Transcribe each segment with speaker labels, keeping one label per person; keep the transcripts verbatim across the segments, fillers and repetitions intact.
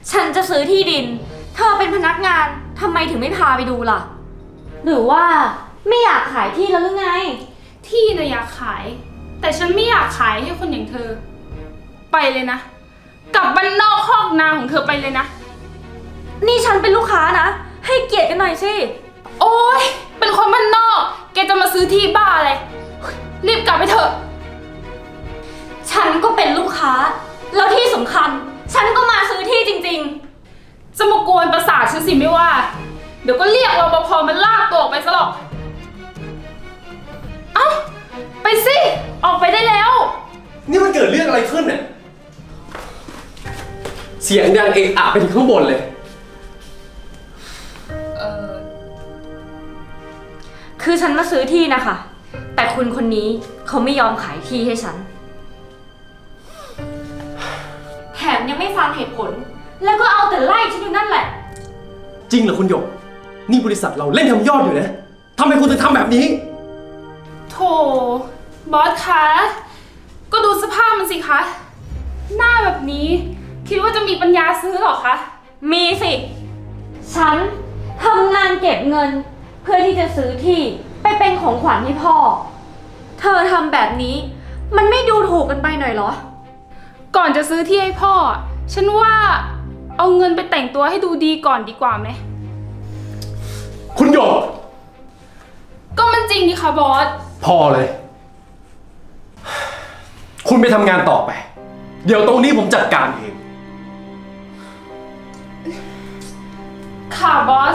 Speaker 1: ฉันจะซื้อที่ดินเธอเป็นพนักงานทำไมถึงไม่พาไปดูล่ะหรือว่าไม่อยากขายที่แล้วหรือไง
Speaker 2: ที่น่ะอยากขายแต่ฉันไม่อยากขายให้คนอย่างเธอไปเลยนะกลับบ้านนอกคอกนาของเธอไปเลยนะ
Speaker 1: นี่ฉันเป็นลูกค้านะให้เกียรติกันหน่อยสิ
Speaker 2: โอ๊ยเป็นคนบ้านนอกแกจะมาซื้อที่บ้าอะไรรีบกลับไปเถอะ
Speaker 1: ฉันก็เป็นลูกค้าแล้วที่สำคัญฉันก็มาซื้อที่จริง
Speaker 2: ๆจะมากวนประสาทฉันสิไม่ว่าเดี๋ยวก็เรียกรปภมันลากตัวออกไปซะหรอกเอ้าไปสิออกไปได้แล้ว
Speaker 3: นี่มันเกิดเรื่องอะไรขึ้นเนี่ยเสียงดังเอะอะไปถึงข้างบนเลย
Speaker 1: เออคือฉันมาซื้อที่นะคะแต่คุณคนนี้เขาไม่ยอมขายที่ให้ฉันแถมยังไม่ฟังเหตุผลแล้วก็เอาแต่ไล่ฉันอยู่นั่นแหละ
Speaker 3: จริงเหรอคุณหยกนี่บริษัทเราเล่นทำยอดอยู่นะทำไมคุณถึงทำแบบนี้
Speaker 2: โธ่บอสคะก็ดูสภาพมันสิคะหน้าแบบนี้คิดว่าจะมีปัญญาซื้อหรอคะ
Speaker 1: มีสิฉันทำงานเก็บเงินเพื่อที่จะซื้อที่ไปเป็นของขวัญให้พ่อเธอทำแบบนี้มันไม่ดูถูกกันไปหน่อยเหรอ
Speaker 2: ก่อนจะซื้อที่ให้พ่อฉันว่าเอาเงินไปแต่งตัวให้ดูดีก่อนดีกว่าไหม
Speaker 3: คุณหยก
Speaker 2: ก็มันจริงดิค่ะบอส
Speaker 3: พอเลยคุณไปทำงานต่อไปเดี๋ยวตรงนี้ผมจัดการเอง
Speaker 2: ค่ะบอส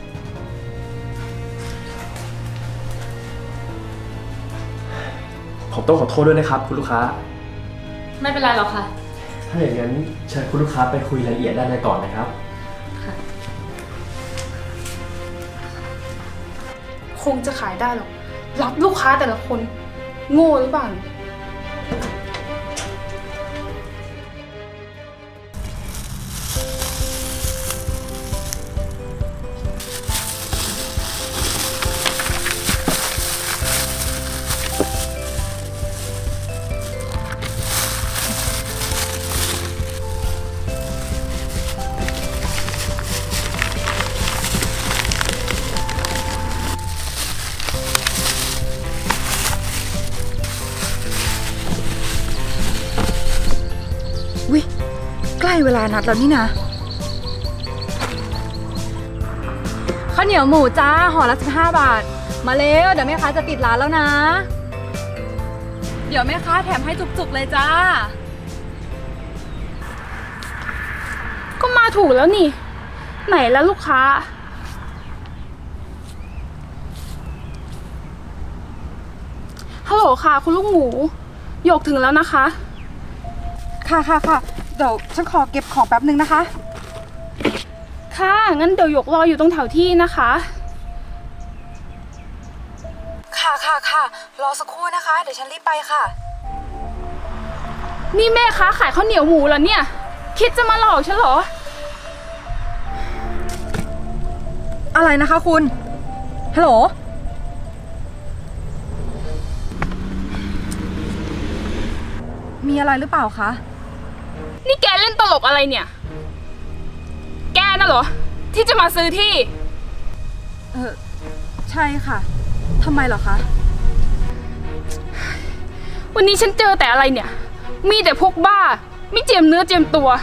Speaker 3: ผมต้องขอโทษด้วยนะครับคุณลูกค้า
Speaker 1: ไม่เป็นไรหรอกค่ะ
Speaker 3: ถ้าอย่างนั้นเชิญคุณลูกค้าไปคุยรายละเอียดด้านในก่อนนะครับ
Speaker 2: คงจะขายได้หรอกรับลูกค้าแต่ละคนโง่หรือเปล่า
Speaker 4: ใกล้เวลานัดแล้วนี่นะข้าวเหนียวหมูจ้าห่อละสิบห้าบาทมาเร็วเดี๋ยวแม่ค้าจะปิดร้านแล้วนะเดี๋ยวแม่ค้าแถมให้จุกๆเลยจ้า
Speaker 2: ก็มาถูกแล้วนี่ไหนแล้วลูกค้าฮัลโหลค่ะคุณลูกหมูหยกถึงแล้วนะคะ
Speaker 4: ค่ะค่ะค่ะเดี๋ยวฉันขอเก็บของแป๊บนึงนะคะ
Speaker 2: ค่ะงั้นเดี๋ยวหยกรออยู่ตรงแถวที่นะคะ
Speaker 4: ค่ะค่ะค่ะรอสักครู่นะคะเดี๋ยวฉันรีบไปค่ะ
Speaker 2: นี่แม่ค้าขายข้าวเหนียวหมูเหรอเนี่ยคิดจะมาหลอกฉันเหรอ
Speaker 4: อะไรนะคะคุณฮัลโหลมีอะไรหรือเปล่าคะ
Speaker 2: นี่แกเล่นตลกอะไรเนี่ยแกน่ะเหรอที่จะมาซื้อที่
Speaker 4: เออใช่ค่ะทำไมเหรอคะ
Speaker 2: วันนี้ฉันเจอแต่อะไรเนี่ยมีแต่พวกบ้าไม่เจียมเนื้อเจียมตัว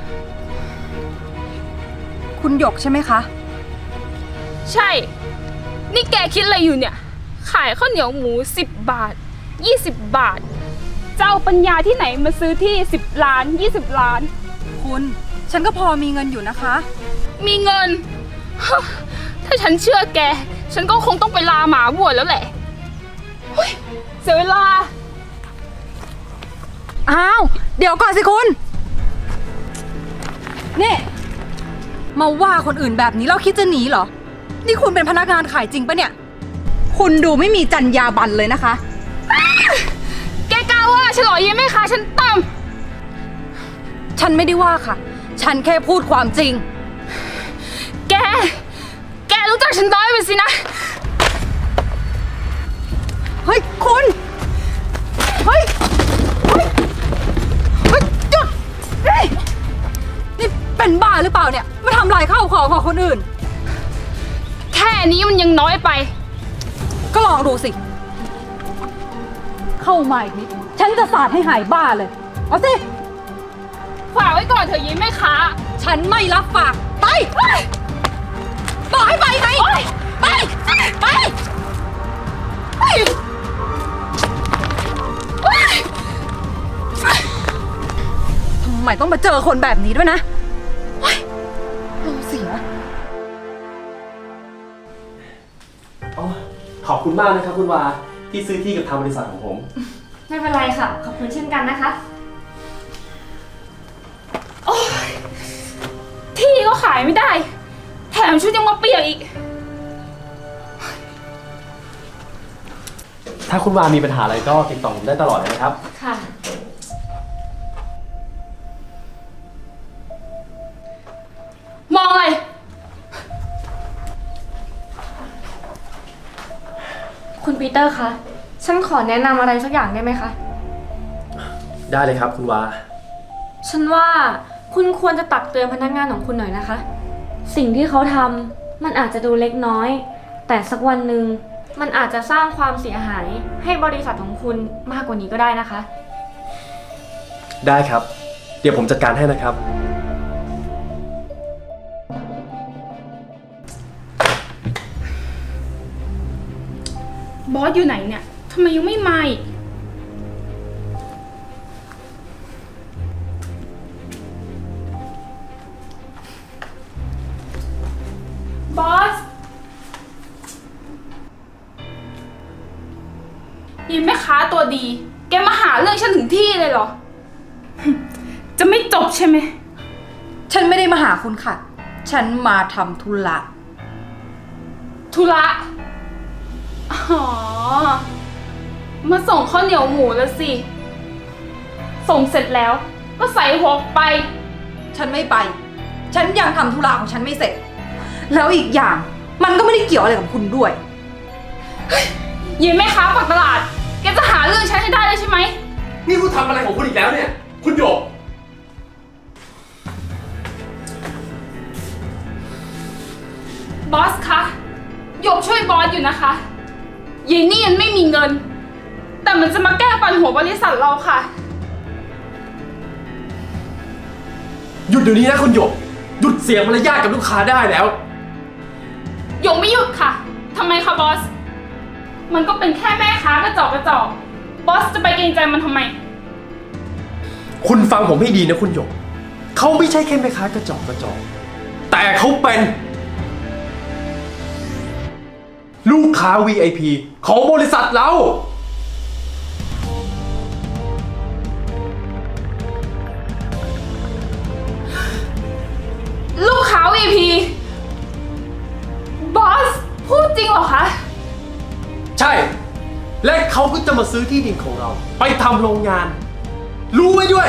Speaker 4: คุณหยกใช่ไหมคะ
Speaker 2: ใช่นี่แกคิดอะไรอยู่เนี่ยขายข้าวเหนียวหมูสิบบาทยี่สิบบาทเจ้าปัญญาที่ไหนมาซื้อที่สิบล้านยี่สิบล้าน
Speaker 4: คุณฉันก็พอมีเงินอยู่นะคะ
Speaker 2: มีเงินถ้าฉันเชื่อแกฉันก็คงต้องไปลาหมาบวชแล้วแหละเฮ้ยเสียเวลา
Speaker 4: อ้าวเดี๋ยวก่อนสิคุณนี่มาว่าคนอื่นแบบนี้เราคิดจะหนีเหรอนี่คุณเป็นพนักงานขายจริงปะเนี่ยคุณดูไม่มีจรรยาบรรณเลยนะคะ
Speaker 2: แกกล้าว่าฉันเหรอยังไม่คะฉันต่
Speaker 4: ำฉันไม่ได้ว่าค่ะฉันแค่พูดความจริง
Speaker 2: แกแกรู้จักฉันน้อยไปสินะ
Speaker 4: เฮ้ยคุณเฮ้ยเฮ้ยเฮ้ยหยุดเฮ้ยนี่เป็นบ้าหรือเปล่าเนี่ยมาทำลายข้าวของของคนอื่น
Speaker 2: แค่นี้มันยังน้อยไป
Speaker 4: ก็ลองดูสิเข้ามาอีกนิดฉันจะสาดให้หายบ้าเลยเอาสิ
Speaker 2: ฝากไว้ก่อนเถอะยิ้มแม่ค้า
Speaker 4: ฉันไม่รับฝากไปบอกให้ไปไงไปไปทำไมต้องมาเจอคนแบบนี้ด้วยนะเราเสีย
Speaker 3: ขอบคุณมากนะครับคุณวาที่ซื้อที่กับทางบริษัทของผม
Speaker 1: ไม่เป็นไรค่ะขอบคุณเช่นกันนะคะ
Speaker 2: โอ้ยที่ก็ขายไม่ได้แถมชุดยังมาเปียกอีก
Speaker 3: ถ้าคุณวามีปัญหาอะไรก็ติดต่อผมได้ตลอดเลยนะครับ
Speaker 1: ค่ะ
Speaker 2: มองอะไร
Speaker 1: คุณปีเตอร์คะฉันขอแนะนำอะไรสักอย่างได้ไหมคะ
Speaker 3: ได้เลยครับคุณวา
Speaker 1: ฉันว่าคุณควรจะตักเตือนพนักงานของคุณหน่อยนะคะสิ่งที่เขาทำมันอาจจะดูเล็กน้อยแต่สักวันหนึ่งมันอาจจะสร้างความเสียหายให้บริษัทของคุณมากกว่านี้ก็ได้นะคะ
Speaker 3: ได้ครับเดี๋ยวผมจัดการให้นะครับ
Speaker 2: บอสอยู่ไหนเนี่ยทำไมยังไม่มาอีกบอสยินแม่ค้าตัวดีแกมาหาเรื่องฉันถึงที่เลยเหรอจะไม่จบใช่ไหม
Speaker 4: ฉันไม่ได้มาหาคุณค่ะฉันมาทำธุระ
Speaker 2: ธุระอ๋อมาส่งข้าวเหนียวหมูแล้วสิส่งเสร็จแล้วก็ใส่หัวไป
Speaker 4: ฉันไม่ไปฉันยังทำธุระของฉันไม่เสร็จแล้วอีกอย่างมันก็ไม่ได้เกี่ยวอะไรกับคุณด้วย
Speaker 2: ยืนแม่ค้าปากตลาดแกจะหาเรื่องฉันให้ได้เลยใช่ไหม
Speaker 3: นี่คุณทำอะไรของคุณอีกแล้วเนี่ยคุณหยก
Speaker 2: บอสคะหยกช่วยบอสอยู่นะคะยีนี่ยังไม่มีเงินแต่มันจะมาแก้ปัญหาบริษัทเราค่ะ
Speaker 3: หยุดเดี๋ยวนี้นะคุณหยกหยุดเสียมารยาทกับลูกค้าได้แล้ว
Speaker 2: หยกไม่หยุดค่ะทำไมคะบอสมันก็เป็นแค่แม่ค้ากระจอกกระจอกบอสจะไปเกรงใจมันทำไม
Speaker 3: คุณฟังผมให้ดีนะคุณหยกเขาไม่ใช่แค่แม่ค้ากระจอกกระจอกแต่เขาเป็นลูกค้า วี ไอ พี ของบริษัทเรา
Speaker 2: ลูกค้า วี ไอ พี บอสพูดจริงเหรอคะ
Speaker 3: ใช่และเขาก็จะมาซื้อที่ดินของเราไปทำโรงงานรู้ไว้ด้วย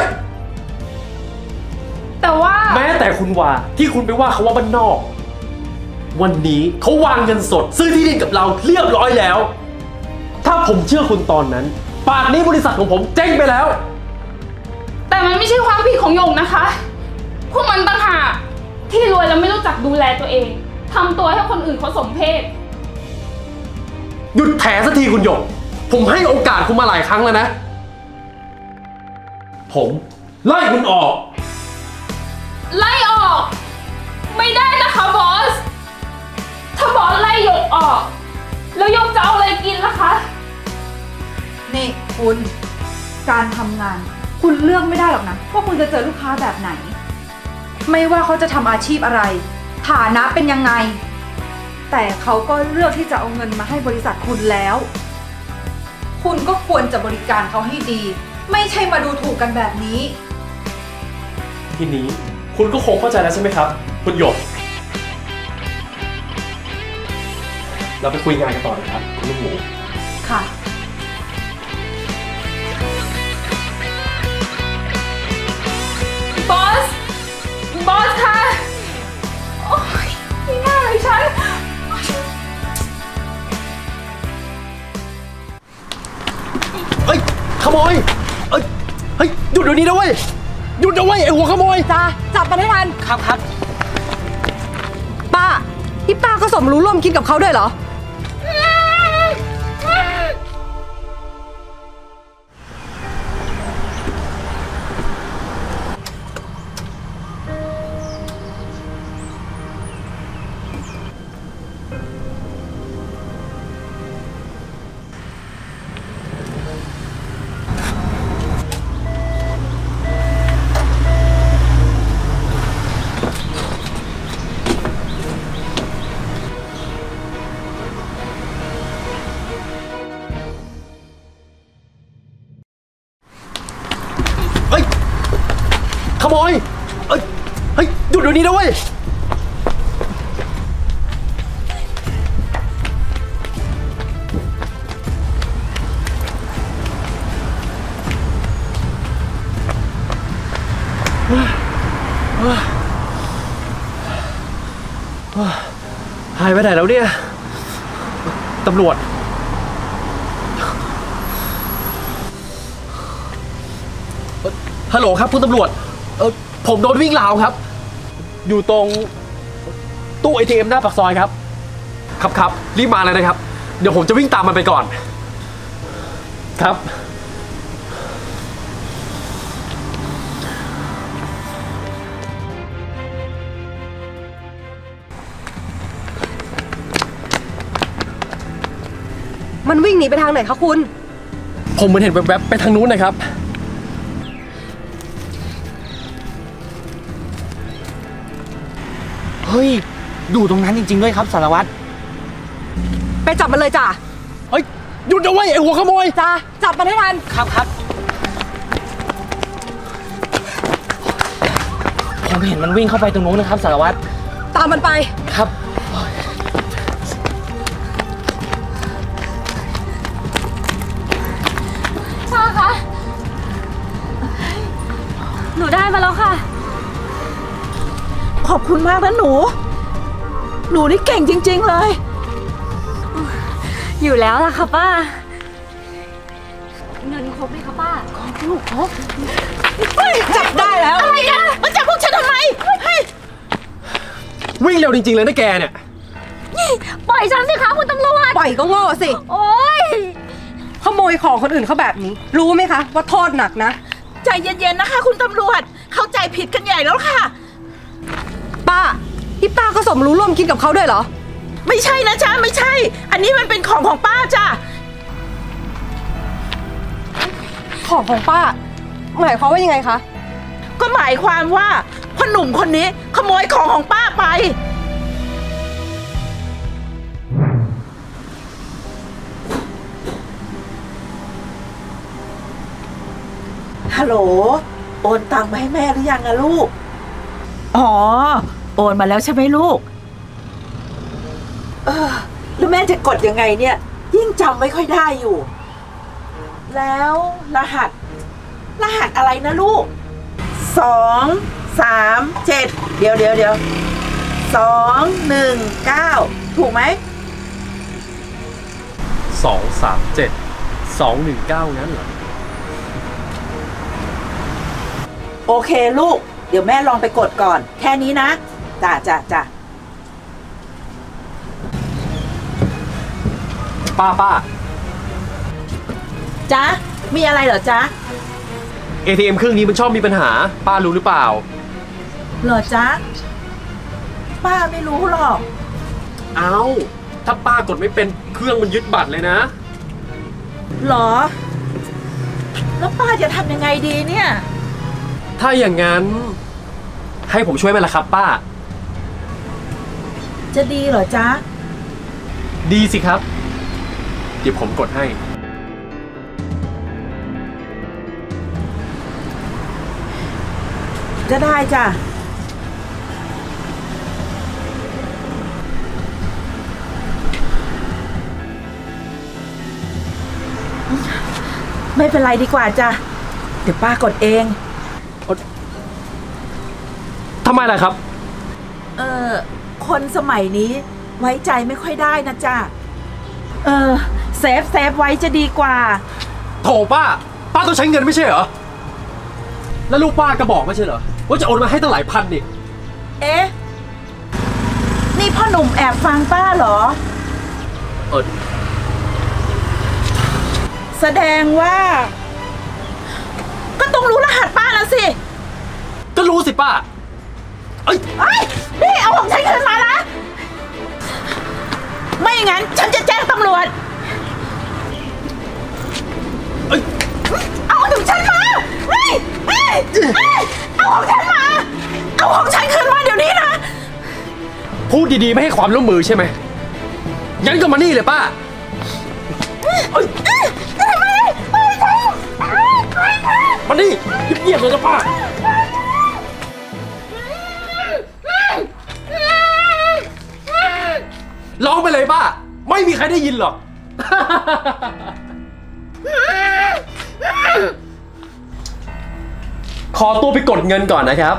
Speaker 2: แต่ว่า
Speaker 3: แม้แต่คุณวาที่คุณไปว่าเขาว่าบ้านนอกวันนี้เขาวางเงินสดซื้อที่ดินกับเราเรียบร้อยแล้วถ้าผมเชื่อคุณตอนนั้นป่านนี้บริษัทของผมเจ๊งไปแล้ว
Speaker 2: แต่มันไม่ใช่ความผิดของหยกนะคะพวกมันต่างหากที่รวยแล้วไม่รู้จักดูแลตัวเองทำตัวให้คนอื่นเขาสมเพช
Speaker 3: หยุดแถสักทีคุณหยกผมให้โอกาสคุณมาหลายครั้งแล้วนะผมไล่คุณออก
Speaker 2: ไล่ออกไม่ได้นะคะบอสถ้าบอสไล่หยกออกแล้วหยกจะเอาอะไรกินล่ะคะ
Speaker 4: นี่คุณการทำงานคุณเลือกไม่ได้หรอกนะว่าคุณจะเจอลูกค้าแบบไหนไม่ว่าเขาจะทำอาชีพอะไรฐานะเป็นยังไงแต่เขาก็เลือกที่จะเอาเงินมาให้บริษัทคุณแล้วคุณก็ควรจะบริการเขาให้ดีไม่ใช่มาดูถูกกันแบบนี้
Speaker 3: ทีนี้คุณก็คงเข้าใจแล้วใช่ไหมครับคุณหยกเราไปคุยงานกันต่อนะครับคุณลูกหมู
Speaker 4: ค่ะ
Speaker 2: บอสบอสค่ะโอ๊ยไม่น่าเลยฉัน
Speaker 3: เฮ้ยขโมยเอ้ยเฮ้ยหยุดเดี๋ยวนี้นะเว้ยหยุดยุดเอาไว้ไอ้หัวขโมย
Speaker 4: จ้าจับมันให้ทัน
Speaker 5: ครับครับ
Speaker 4: ป้าที่ป้าก็สมรู้ร่วมคิดกับเขาด้วยเหรอ
Speaker 3: เฮ้ย ขโมยเอ้ย เฮ้ย หยุดเดี๋ยวนี้นะเว้ย หายไปไหนแล้วเนี่ย ตำรวจ ฮัลโหลครับคุณตำรวจ เออผมโดนวิ่งราวครับ อยู่ตรงตู้ เอ ที เอ็ม หน้าปากซอยครับ ครับครับรีบมาเลยนะครับ เดี๋ยวผมจะวิ่งตามมันไปก่อน ครับ
Speaker 4: มันวิ่งหนีไปทางไหนคะคุณ
Speaker 3: ผมเหมือนเห็นแวบๆไปทางนู้นนะครับ
Speaker 5: เฮ้ยอยู่ตรงนั้นจริงๆด้วยครับสารวัตร
Speaker 4: ไปจับมันเลยจ้ะ
Speaker 3: เฮ้ย หยุดเอาไว้ไอ้หัวขโมย
Speaker 4: จ้าจับมันให้ทัน
Speaker 5: ครับครับผมเห็นมันวิ่งเข้าไปตรงนู้นนะครับสารวัตร
Speaker 4: ตามมันไป
Speaker 5: ครับ
Speaker 1: ป้าคะหนูได้มาแล้วค่ะ
Speaker 6: ขอบคุณมากนะหนู หนูนี่เก่งจริงๆเลย
Speaker 1: อยู่แล้วล่ะค่ะป้า เงินครบไหมคะป้า
Speaker 6: ลูกเขาจับได้แล้ว อะไรกันมาจับพวกฉันทำไมเฮ้ย
Speaker 3: วิ่งเร็วจริงๆเลยนะแกเนี่ย
Speaker 1: ปล่อยฉันสิคะคุณตำรวจ
Speaker 4: ปล่อยก็โง่สิ
Speaker 1: โอ๊ย
Speaker 4: ขโมยของคนอื่นเขาแบบนี้ รู้ไหมคะว่าโทษหนักนะ
Speaker 6: ใจเย็นๆนะคะคุณตำรวจ เข้าใจผิดกันใหญ่แล้วค่ะ
Speaker 4: ป้าที่ป้าก็สมรู้ร่วมคิดกับเขาด้วยเหรอ
Speaker 6: ไม่ใช่นะจ๊ะไม่ใช่ อันนี้มันเป็นของของป้าจ้ะ
Speaker 4: ของของป้า หมายความว่ายังไงคะ
Speaker 6: ก็หมายความว่าพ่อหนุ่มคนนี้ขโมยของของป้าไป ฮัลโหล โอนตังค์มาให้แม่หรือยังอะลูก อ๋อ โอนมาแล้วใช่ไหมลูก เออ แล้วแม่จะกดยังไงเนี่ย ยิ่งจำไม่ค่อยได้อยู่ แล้วรหัส รหัสอะไรนะลูก สอง สาม เจ็ด เดี๋ยวเดี๋ยวเดี๋ยว สอง หนึ่ง เก้า ถูกไหม
Speaker 3: สอง สาม เจ็ด สอง หนึ่ง เก้างั้นเหรอ
Speaker 6: โอเคลูก เดี๋ยวแม่ลองไปกดก่อน แค่นี้นะ จ้ะจ้ะจ้ะ
Speaker 3: ป้าป้า
Speaker 6: จ๊ะ มีอะไรเหรอจ๊ะ
Speaker 3: เอ ที เอ็ม เครื่องนี้มันชอบมีปัญหา ป้ารู้หรือเปล่า
Speaker 6: เหรอจ๊ะ ป้าไม่รู้หรอก
Speaker 3: เอ้า ถ้าป้ากดไม่เป็นเครื่องมันยึดบัตรเลยนะ
Speaker 6: เหรอ แล้วป้าจะทำยังไงดีเนี่ย
Speaker 3: ถ้าอย่างนั้น ให้ผมช่วยไหมล่ะครับ ป้า
Speaker 6: จะดีเหรอจ๊ะ
Speaker 3: ดีสิครับ เดี๋ยวผมกดให้
Speaker 6: ก็ได้จ้ะ ไม่เป็นไรดีกว่าจ้ะ เดี๋ยวป้ากดเอง
Speaker 3: ทำไมล่ะครับ
Speaker 6: เออ คนสมัยนี้ไว้ใจไม่ค่อยได้นะจ๊ะ เออ เซฟเซฟไว้จะดีกว่า
Speaker 3: โถป้า ป้าต้องใช้เงินไม่ใช่เหรอแล้วลูกป้าก็บอกไม่ใช่เหรอว่าจะโอนมาให้ตั้งหลายพันนี่
Speaker 6: เอ๊ะนี่พ่อหนุ่มแอบฟังป้าเหรอ
Speaker 3: เออ
Speaker 6: แสดงว่าก็ต้องรู้รหัสป้าแล้วสิ
Speaker 3: ก็รู้สิป้าเอ้ย
Speaker 6: เอ้ยนี่เอาของฉันคืนมานะไม่อย่างนั้นฉันจะแจ้งตำรวจ
Speaker 3: เอ้ย
Speaker 6: เอาของฉันมาเฮ้ยเฮ้ยเอาของฉันมาเอาของฉันคืนมาเดี๋ยวนี้นะ
Speaker 3: พูดดีๆไม่ให้ความร่วมมือใช่ไหมงั้นก็มานี่เลยป้ามานี่เงียบๆเลยนะป้าร้องไปเลยป้าไม่มีใครได้ยินหรอกขอตัวไปกดเงินก่อนนะครับ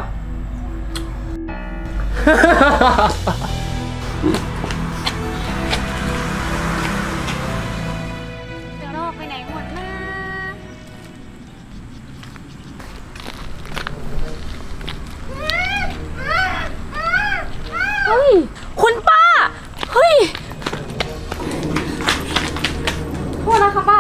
Speaker 1: เดี๋ยวเราไปไหนหมดนะเฮ้ยคุณป้าเฮ้ยโทษนะคะป้า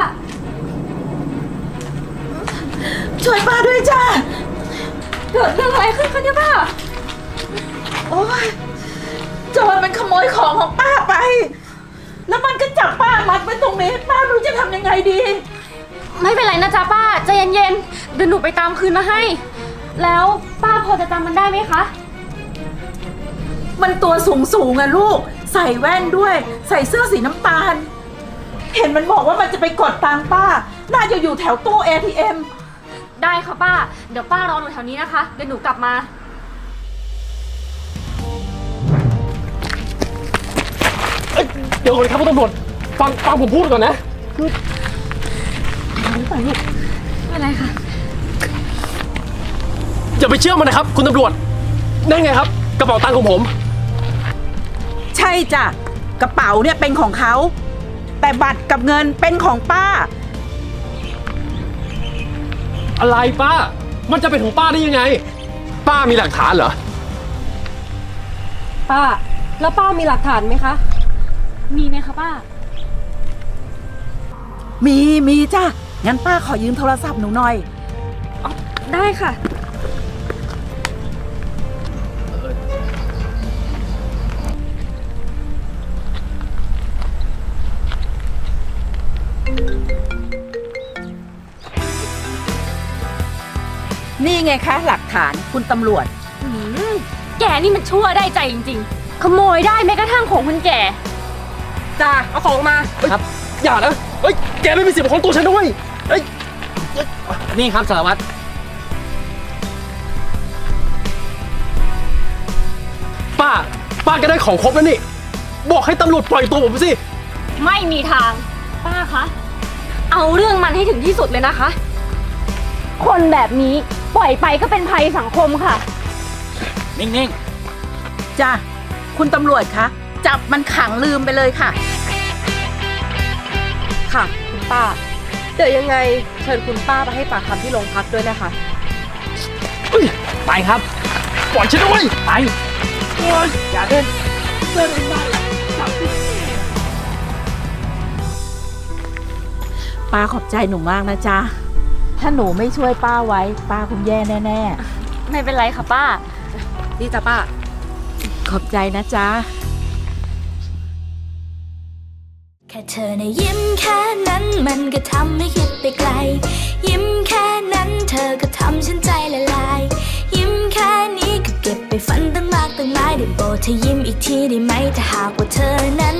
Speaker 6: ช่วยป้าด้วยจ้า
Speaker 1: เกิดเรื่องอะไรขึ้นคะเนี่ยป้า
Speaker 6: โอ้ยโจรมันขโมยของของป้าไปแล้วมันก็จับป้ามัดไว้ตรงนี้ป้าไม่รู้จะทำยังไงดี
Speaker 1: ไม่เป็นไรนะจ๊ะป้าใจเย็นๆเดี๋ยวหนูไปตามคืนมาให้แล้วป้าพอจะจำมันได้ไหมคะ
Speaker 6: มันตัวสูงสูงอะลูกใส่แว่นด้วยใส่เสื้อสีน้ำตาลเห็นมันบอกว่ามันจะไปกดตังค์ป้าน่าจะอยู่แถวตู้ เอ ที เอ็ม
Speaker 1: ได้ค่ะป้าเดี๋ยวป้ารอหนูแถวนี้นะคะเดี๋ยวหนูกลับมา
Speaker 3: เดี๋ยวก่อนครับคุณตำรวจฟังฟังผมพูดก่อนนะคือ
Speaker 1: ไม่ไปลูกไม่เป็นไรค่ะ
Speaker 3: อย่าไปเชื่อมันนะครับคุณตำรวจนั่นไงครับกระเป๋าตังค์ของผม
Speaker 6: ใช่จ้ะกระเป๋าเนี่ยเป็นของเขาแต่บัตรกับเงินเป็นของป้า
Speaker 3: อะไรป้ามันจะเป็นของป้าได้ยังไงป้ามีหลักฐานเหรอ
Speaker 1: ป้าแล้วป้ามีหลักฐานไหมคะมีไหมคะป้า
Speaker 6: มีมีจ้ะงั้นป้าขอยืมโทรศัพท์หนูหน่อย
Speaker 1: อ๋อได้ค่ะ
Speaker 6: นี่ไงคะหลักฐานคุณตำรวจ
Speaker 1: แกนี่มันชั่วได้ใจจริงๆขโมยได้แม้กระทั่งของคนแก่
Speaker 3: จ้าเอาของมาครับอย่านะเฮ้ยแกไม่มีสิทธิ์ของตัวฉันด้วยเฮ้ย
Speaker 5: นี่ครับสารวัตร
Speaker 3: ป้าป้าก็ได้ของครบแล้วนี่บอกให้ตำรวจปล่อยตัวผมสิ
Speaker 1: ไม่มีทางป้าคะเอาเรื่องมันให้ถึงที่สุดเลยนะคะคนแบบนี้ปล่อยไปก็เป็นภัยสังคมค่ะ
Speaker 5: นิ่ง
Speaker 6: ๆจ้ะคุณตำรวจคะจับมันขังลืมไปเลยค่ะ
Speaker 7: ค่ะคุณป้าเดี๋ยวยังไงเชิญคุณป้าไปให้ปากคำที่โรงพักด้วยนะคะ
Speaker 5: ไปครับ
Speaker 3: ปล่อยฉันด้วย
Speaker 5: ไป
Speaker 3: อย่าเดินเดินมาจับ
Speaker 6: ป้าขอบใจหนูมากนะจ๊ะถ้าหนูไม่ช่วยป้าไว้ป้าคงแย่แน่
Speaker 1: ๆไม่เป็นไรค่ะป้า
Speaker 7: นี่จ้ะป้า
Speaker 6: ขอบใจนะจ๊ะ
Speaker 8: แค่เธอในะยิ้มแค่นั้นมันก็ทำให้คิดไปไกลยิ้มแค่นั้นเธอก็ทำฉันใจละลายยิ้มแค่นี้ก็เก็บไปฝันตั้งมากตั้งหลายได้โปรดเธอยิ้มอีกทีได้ไหมถ้าหากว่าเธอนั้น